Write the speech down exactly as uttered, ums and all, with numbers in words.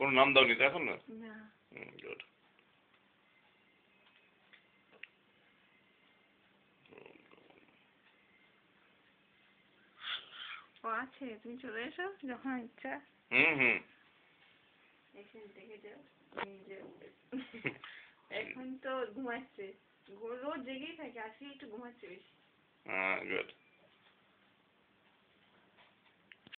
কোনো নাম দাওনি তো এখন না? না। গুড। ও আছে, তুমি চলে এসো যখন ইচ্ছা। হুম হুম। এখান থেকে যাও, এখন তো ঘুমাচ্ছে, রোজ জেগেই থাকে, আজকে একটু ঘুমাচ্ছে বেশি। হ্যাঁ, গুড।